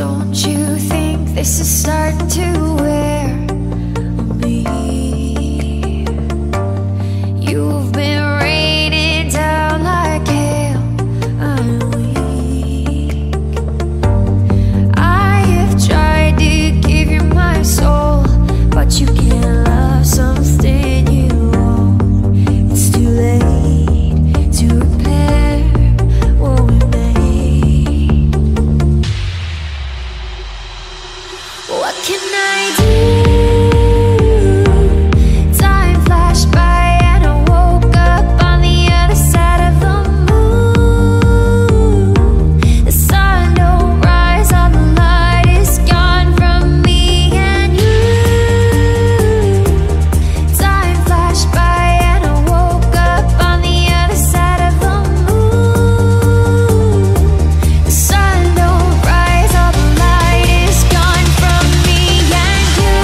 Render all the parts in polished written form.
Don't you think this is starting to wear on me? You've been raining down like hail. I'm weak. I have tried to give you my soul, but you can't love something you own. It's too late to repair what we made. What can I do? Time flashed by and I woke up on the other side of the moon. The sun don't rise, all the light is gone from me and you. Time flashed by and I woke up on the other side of the moon. The sun don't rise, all the light is gone from me and you.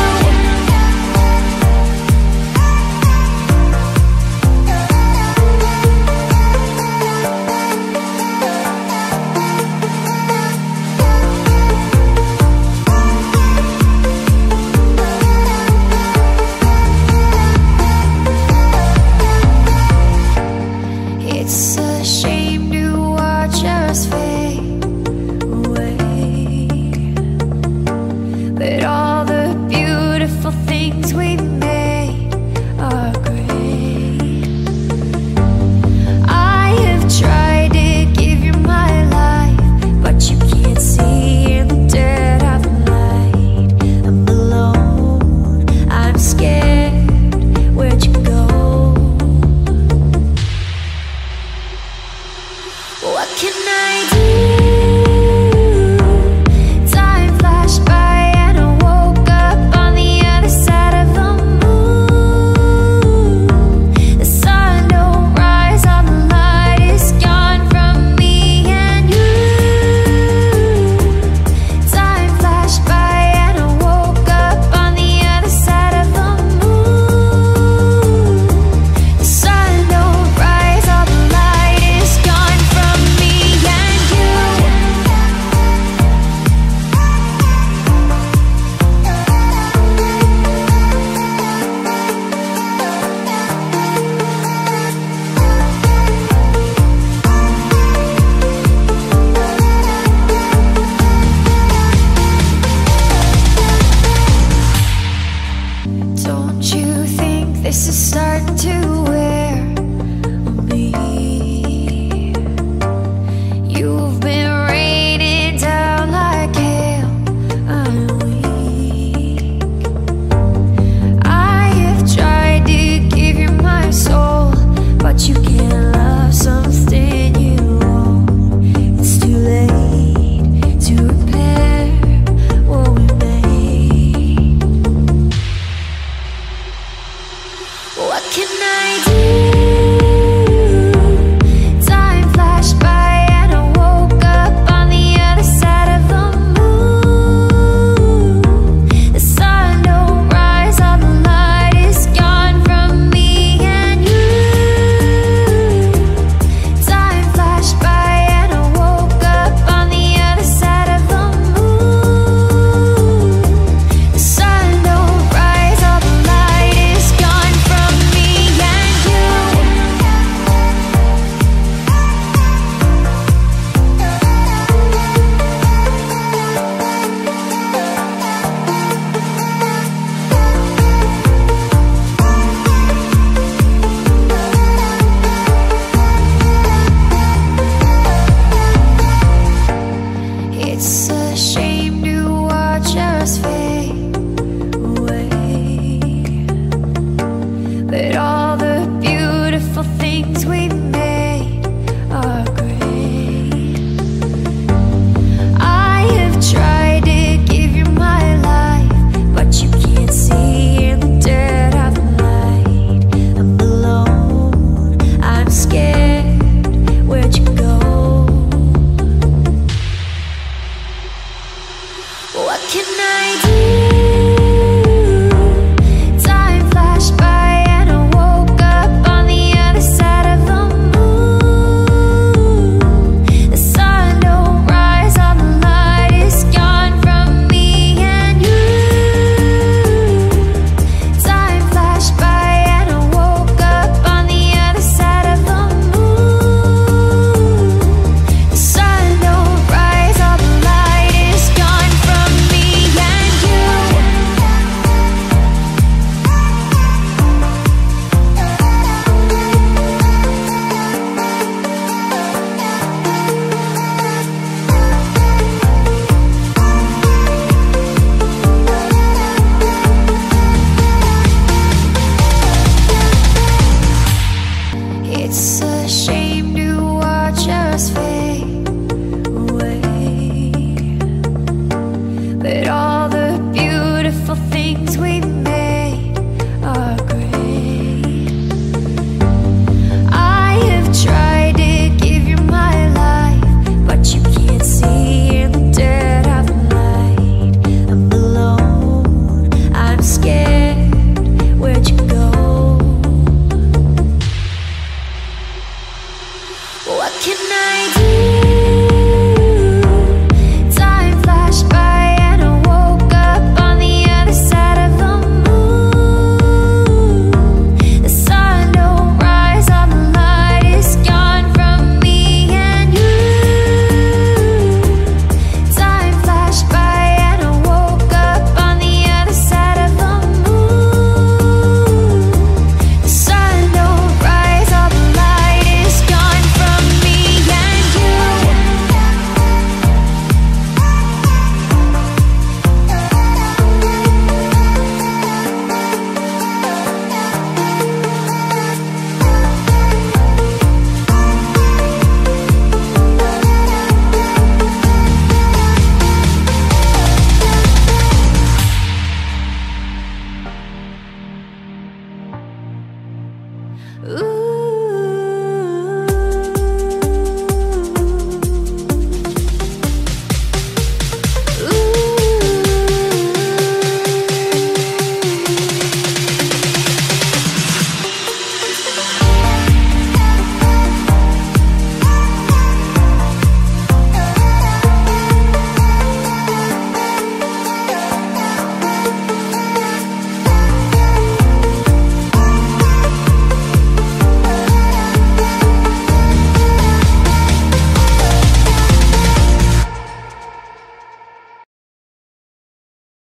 It's a shame to watch us fade away, but all the beautiful things we made are great. I have tried to give you my life, but you can't see in the dead of the night. I'm alone, I'm scared, where'd you go? What can I do? Time flashed by and I woke up on the other side of the moon. The sun don't rise, all the light is gone from me and you. Time flashed by and I woke up on the other side of the moon. The sun don't rise, all the light is gone from me and you. Don't you think this is starting to wear on me? You've been raining down like hail. I'm weak. I have tried to give you my soul, but you can't love something you own. It's too late to repair what we made. What can I do? Time flashed by and I woke up on the other side of the moon. The sun don't rise, all the light is gone from me and you. Time flashed by and I woke up on the other side of the moon. The sun don't rise, all the light is gone from me and you. It's a shame to watch us fade away, but all the beautiful things we made are great. I have tried to give you my life, but you can't see in the dead of the night. I'm alone, I'm scared, where'd you go? What can I do?